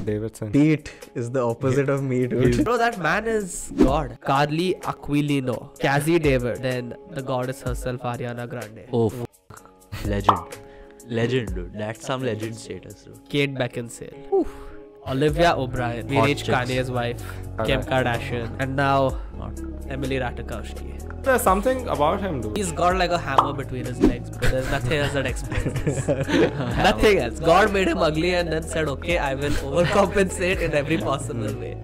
Davidson. Pete is the opposite of me, dude. Bro, that man is God. Carly Aquilino, Cassie David, then the goddess herself, Ariana Grande. Oh, legend, dude. That's some legend status, dude. Kate Beckinsale. Oof. Olivia O'Brien. We Hot reached chicks. Kanye's wife, Kim Kardashian, and now Emily Ratajkowski. There's something about him, dude. He's got like a hammer between his legs, but there's nothing else that explains this. Nothing else. God made him ugly and then said, okay, I will overcompensate in every possible way.